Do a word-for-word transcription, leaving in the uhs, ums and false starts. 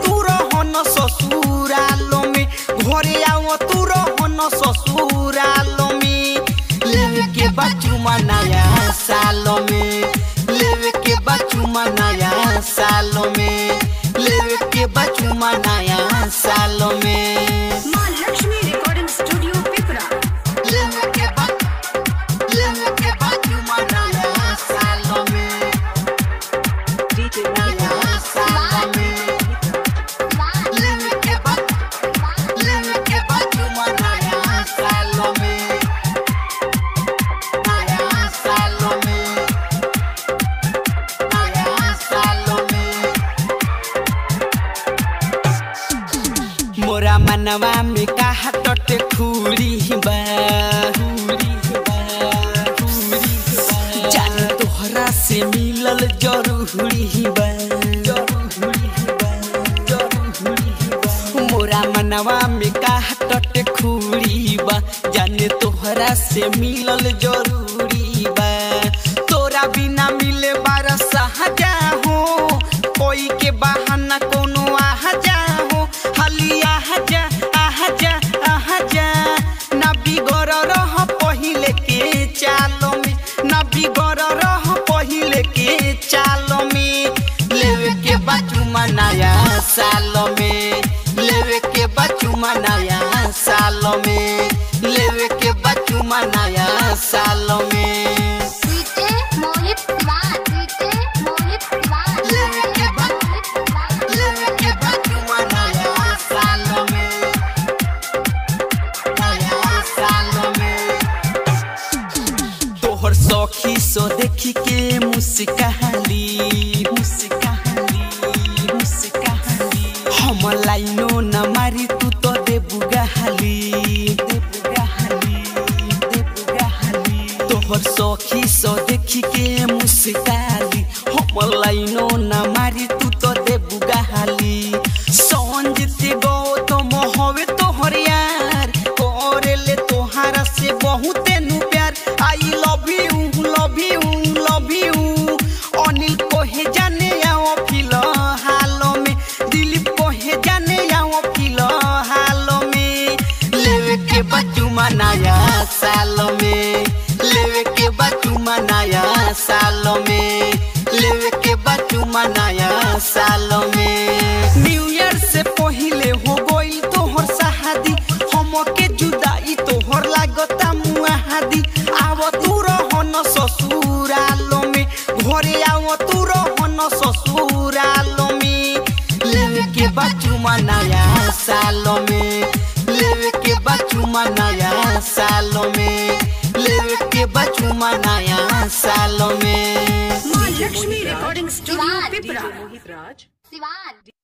तू रहन ससुरालो में, घरे आओ तू रहन ससुरालो में। लेवे के बचुमा नया सालो में, लेवे के बचुमा नया सालो में, लेवे के बचुमा नया सालो में। मां लक्ष्मी रिकॉर्डिंग स्टूडियो पिपरा। लेवे के लेवे के बचुमा नया सालो में, नया सालो में। लेवे के लेवे के बचुमा नया सालो में, नया सालो में, नया सालो में। मोरा मनवा में कहा टटे खूरी बा, जान तोहरा से मिलल जरूरी बा। मोरा मनवा में कहा टटे खूरी बा, जाने तोहरा से मिलल जरूरी बा। तोरा बिना मिले बारा सहजा हो, कोई के बहाना कोनो आहा जा हो। हाली आहा जा आहा जा आहा जा, ना बिगड़ रह पहिले के चालो में, ना बिगड़ रह पहिले के चालो में। लेवे के बचुमा नया सालो में, लेवे के बचुमा नया सालो में, लेवे के बचुमा नया सालो में। सीते मोहित सिवान, सीते मोहित सिवान। लेवे के लेवे के बचुमा नया सालो में, नया सालो में। तोहर सखी सो देखी के मुस्काली, मुस्काली, मुस्काली। हम लाइनो न मारी तू तो दे बुगाली, दे बुगाली, दे बुगाली। तोहर सखी सो देखी के मुस्काली, हम लाइनो न मारी तू तो दे बुगाली। संजते गौतम हवे तोहर यार, करे ले तोहारा से बहुते नु प्यार। I love you love you love you. Anil कोहे जाने आओ फिलहालो में, दिलीप कोहे जाने आओ फिलहालो में। लेवे के बचुमा नया सालो में, लेवे के बचुमा नया सालो में, लेवे के बचुमा नया सालो में। न्यू ईयर से पहिले हो गई तोहर शादी, हमके जुदाई तोहर लागता मुआहादी। आव तू रहन ससुरालो में, घरे आओ तू रहन ससुरालो में। लेवे के बचुमा नया सालो में, लेवे के बचुमा नया सालो में, लेवे के बचुमा नया सालो में। मां लक्ष्मी रिकॉर्डिंग स्टूडियो पिपरा। सिवान।